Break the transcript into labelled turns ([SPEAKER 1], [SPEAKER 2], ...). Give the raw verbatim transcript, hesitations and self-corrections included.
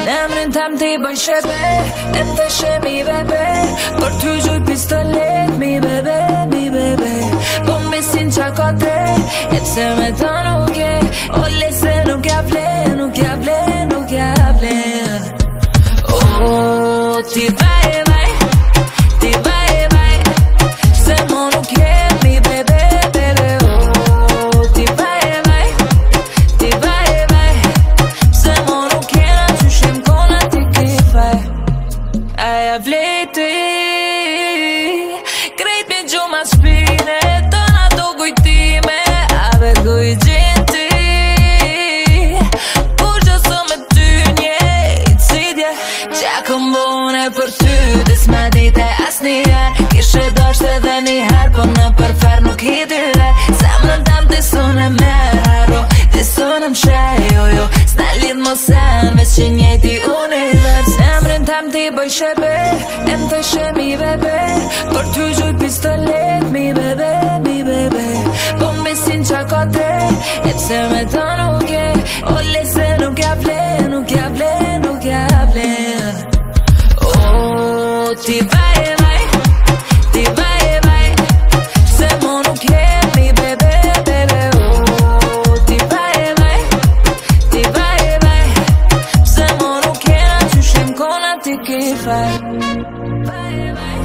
[SPEAKER 1] Emrin tem ti bëj shebe E të shemi bebe Për ty gjuj pistolet Mi bebe, mi bebe Po mesin qa kote E pse me të nuk e O lese nuk ja vlen Nuk ja vlen, nuk ja vlen Oh, ti vaj e vaj Ti vaj e vaj Se mo nuk jemi bebe, bebe Oh, ti vaj e vaj Ti vaj e vaj Se mo nuk jena Qyshim kona ti kifaj Aja vleti Krejt mi gjuma shpine Tona do kujtime Ave kuj gjenti Kur që së me ty njejt Sidje Qa këm bune për ty Dis ma dite as njerë Kishe dosht edhe njëherë Po në përfer nuk i dyre Zemrën tam t'i sune me haro T'i sune më shejo jo S'na lidh mo sen Ves që njejti univers Zemrën tam t'i bëj shebe E më të shemi bebe Për ty gjuj pistolet Mi bebe, mi bebe Po mesin qa kote E pse me të nuk e O lese nuk ja vlen Nuk ja vlen, nuk ja vlen Oh, ti vaj e vaj Ti vaj e vaj Se mo nuk jemi bebe, bebe Oh, ti vaj e vaj Ti vaj e vaj Se mo nuk jena Qyshim kona ti kifaj Vaj e vaj